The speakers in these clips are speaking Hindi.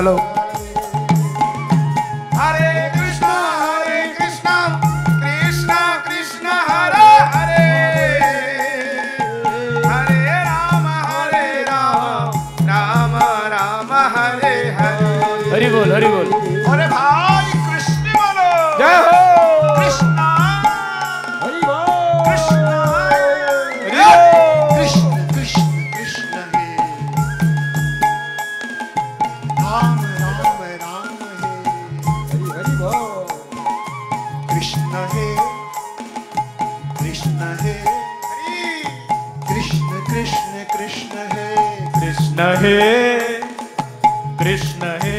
हेलो। हरे कृष्णा कृष्णा कृष्ण हरे हरे, हरे राम राम राम हरे हरे। हरि बोल हरि बोल। अरे भाई कृष्ण बोलो, जय हो कृष्णा हरि बोल। कृष्णा हरि बोल। कृष्ण कृष्ण कृष्ण हे, राम राम राम हे, हरि बोल। कृष्ण हे कृष्ण हे, कृष्ण कृष्ण कृष्ण हे, कृष्ण हे कृष्ण हे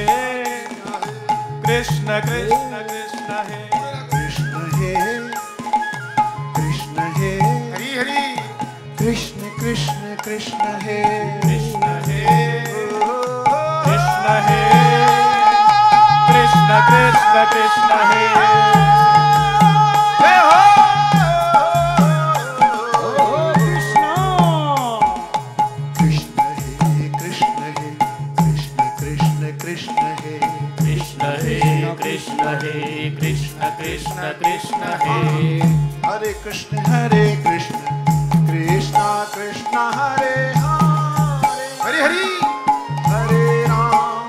कृष्ण कृष्ण कृष्ण हे कृष्ण हे कृष्ण हे, हरि हरि, कृष्ण कृष्ण कृष्ण हे, कृष्ण हे कृष्ण हे कृष्ण कृष्ण कृष्ण हे। जय हो कृष्ण। कृष्ण हे कृष्ण हे, कृष्ण कृष्ण कृष्ण हे, कृष्ण हे कृष्ण हे कृष्ण कृष्ण कृष्ण हे। हरे कृष्ण कृष्ण कृष्ण हरे हरे, हरि हरि, हरे राम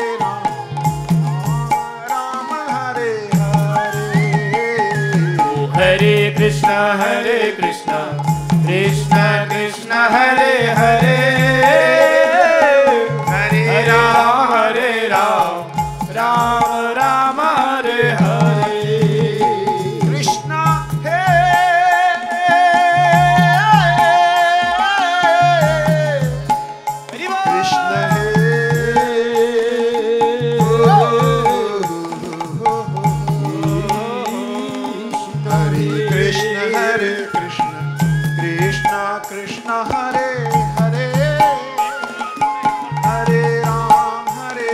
राम हरे हरे। ओ हरे कृष्ण कृष्ण कृष्ण हरे हरे, हरे राम राम राम हरे हरे। कृष्ण हे हरि बोल। कृष्ण हे, हरे कृष्ण कृष्ण कृष्ण हरे हरे, हरे राम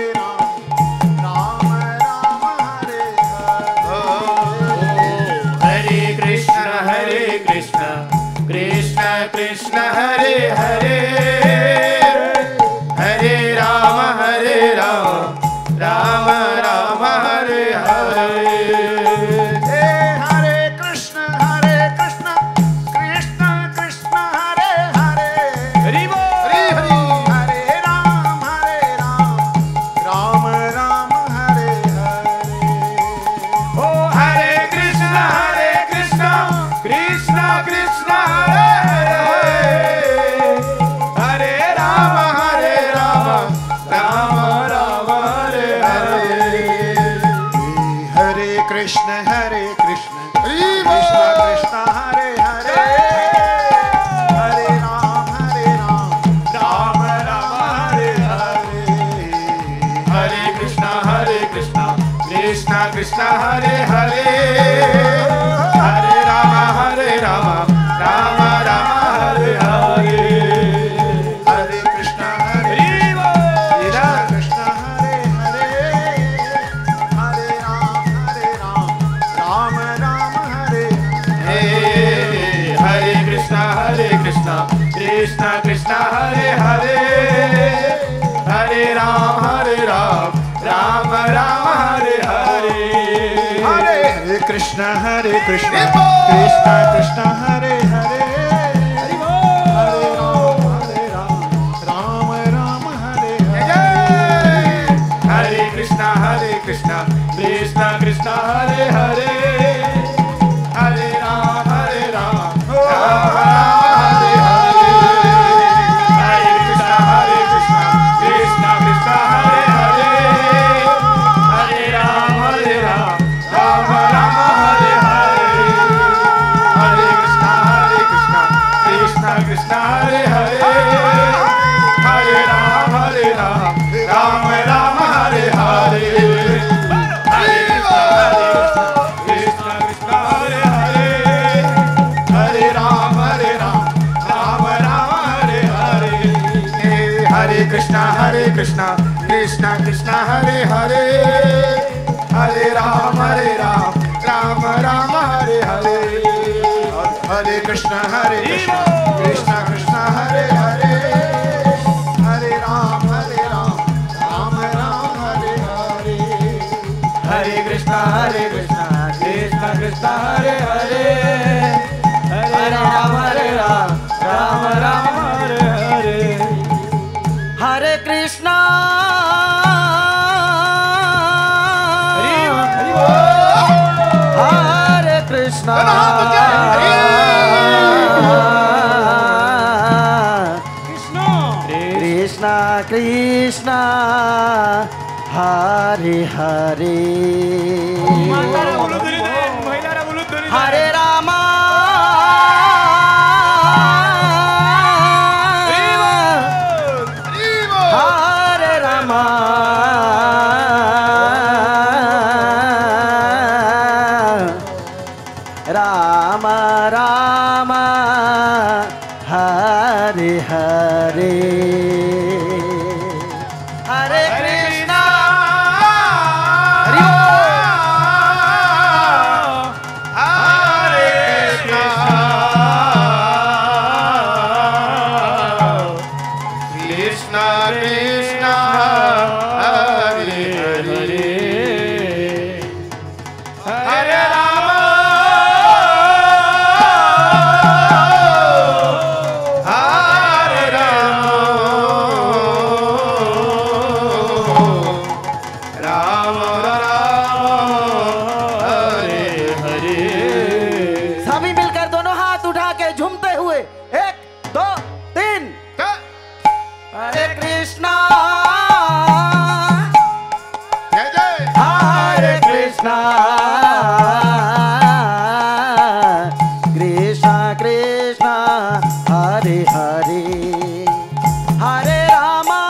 राम राम हरे हरे। हरे कृष्ण कृष्ण कृष्ण हरे हरे, हरे राम राम राम हरे हरे। हरे कृष्ण कृष्ण कृष्ण हरे हरे, हरि बोल। हरि हरि, हरे राम राम राम हरे हरे। ओ हरे कृष्ण कृष्ण कृष्ण हरे हरे, हरे राम राम राम हरे हरे। हरे कृष्ण कृष्ण कृष्ण हरे हरे, हरे राम राम राम हरे हरे। हरे कृष्ण कृष्ण कृष्ण हरे हरे, हरे राम राम राम हरे हरे। हरे कृष्ण कृष्ण हरे हरे, हरे राम राम राम हरे हरे। हरे कृष्ण कृष्ण कृष्ण हरे हरे, हरे राम राम राम हरे हरे। हरे कृष्ण कृष्ण कृष्ण हरे हरे, हरे राम राम हरे हरे। हरे कृष्ण कृष्ण कृष्ण हरे हरे, हरे राम राम राम हरे हरे। हरे कृष्ण कृष्ण कृष्ण हरे हरे, हरे राम राम राम हरे हरे। हरे कृष्ण कृष्ण कृष्ण हरे हरे, हरे राम राम राम हरे हरे। हरे कृष्ण कृष्ण हरे हरे, हरे राम राम राम हरे हरे। हरे कृष्ण कृष्ण कृष्ण हरे हरे, हरे राम राम राम हरे हरे। हरे कृष्ण कृष्ण हरे हरे, हरे राम राम राम हरे कृष्ण हरे हरे हरे राम राम राम हरे हरे हरे कृष्णा हरे कृष्णा कृष्णा कृष्णा हरे हरे हरे रामा हरे रामा राम राम हरे हरे हरे कृष्णा कृष्ण कृष्ण हरे हरे हरे राम हरे राम राम राम हरे हरे सभी मिलकर दोनों हाथ उठा के झूमते हुए 1 2 3 हरे कृष्णा जय जय हरे कृष्णा कृष्णा कृष्णा हरे हरे हरे रामा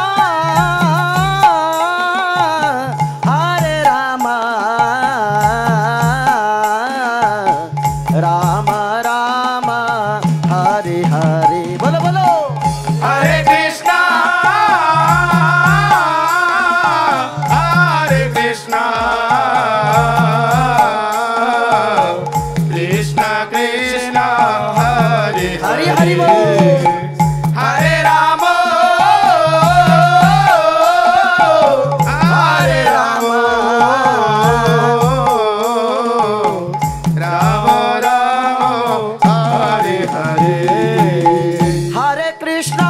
हरे रामा राम राम हरे हरे बोलो बोलो हरे कृष्णा कृष्ण कृष्ण हरे हरि हरि बोल हरे राम हरे राम राम राम हरे हरे हरे कृष्णा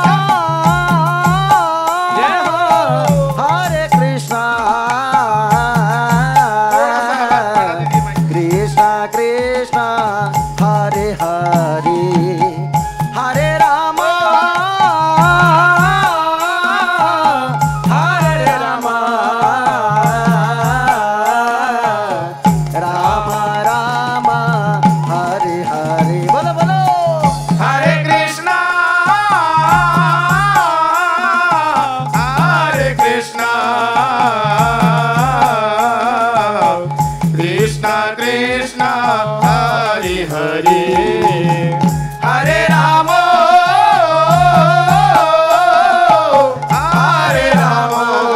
हरे कृष्णा कृष्णा कृष्णा हरे हरे हरे राम हरे राम राम राम हरे हरे बोलो बोलो हरे कृष्णा कृष्ण कृष्ण हरे हरे हरे राम हरे राम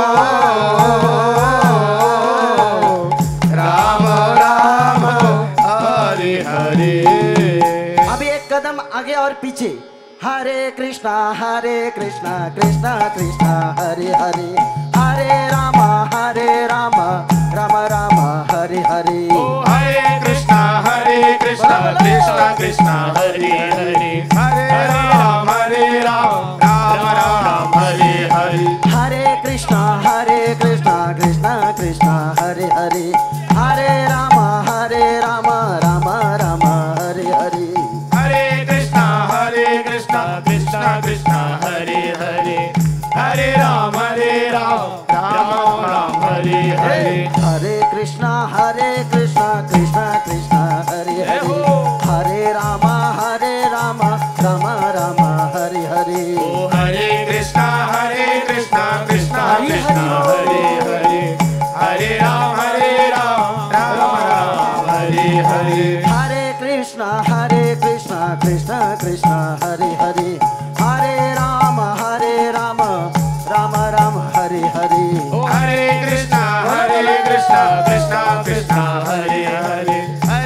राम राम हरे हरे अभी एक कदम आगे और पीछे हरे कृष्णा कृष्णा कृष्णा हरे हरे हरे राम राम राम हरे हरे हरे कृष्णा कृष्णा कृष्णा हरे हरे हरे राम राम राम हरे हरे हरे कृष्णा कृष्णा कृष्णा हरे हरे हरे राम राम राम हरे हरे हरे कृष्णा कृष्णा कृष्णा हरे हरे हरे राम राम राम हरे हरे हरे कृष्णा कृष्णा कृष्णा हरे हरे हरे राम राम राम हरे हरे हरे कृष्णा कृष्णा कृष्णा हरे हरे हरे राम राम राम हरे हरे हरे कृष्णा कृष्णा कृष्णा हरे हरे हरे राम राम राम हरे हरे हरे कृष्णा कृष्णा कृष्णा हरे हरे हरे